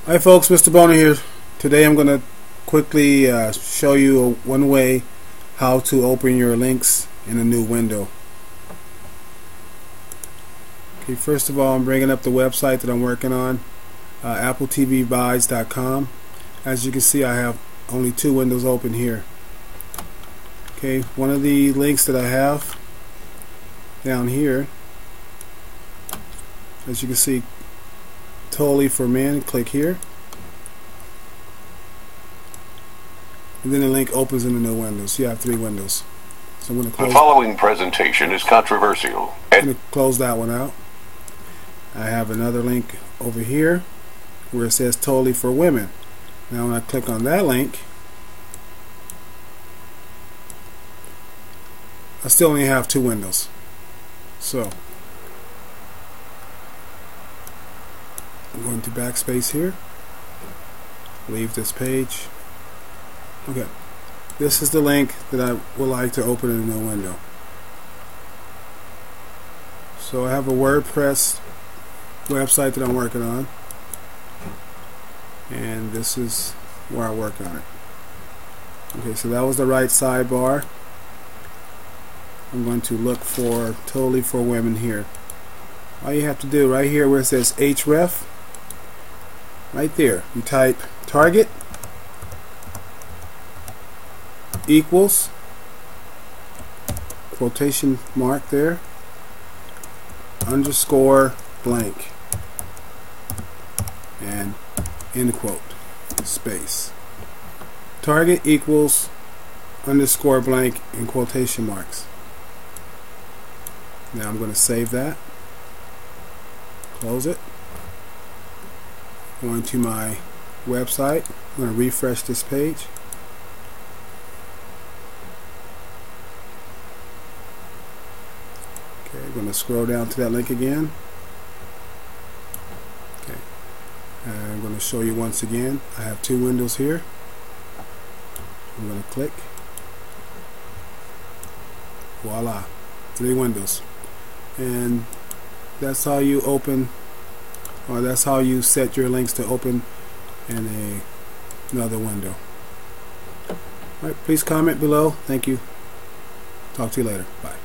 Hi folks, Mr. Boner here. Today I'm going to quickly show you one way how to open your links in a new window. Okay, first of all, I'm bringing up the website that I'm working on, appletvbuys.com. As you can see, I have only two windows open here. Okay, one of the links that I have down here, as you can see, totally for men. Click here, and then the link opens in the new window. So you have three windows. So I'm going to close. The following presentation is controversial. I'm going to close that one out. I have another link over here where it says totally for women. Now when I click on that link, I still only have two windows. So I'm going to backspace here, leave this page. Okay, this is the link that I would like to open in a new window. So I have a WordPress website that I'm working on, and this is where I work on it. Okay, so that was the right sidebar. I'm going to look for totally for women here. All you have to do right here where it says href, right there, you type target equals quotation mark there underscore blank and end quote space. Target equals underscore blank and quotation marks. Now I'm going to save that, close it, going to my website. I'm going to refresh this page. Okay, I'm going to scroll down to that link again. Okay, and I'm going to show you once again. I have two windows here. I'm going to click. Voila, three windows. And that's how you open, or that's how you set your links to open in another window. Alright, please comment below. Thank you. Talk to you later. Bye.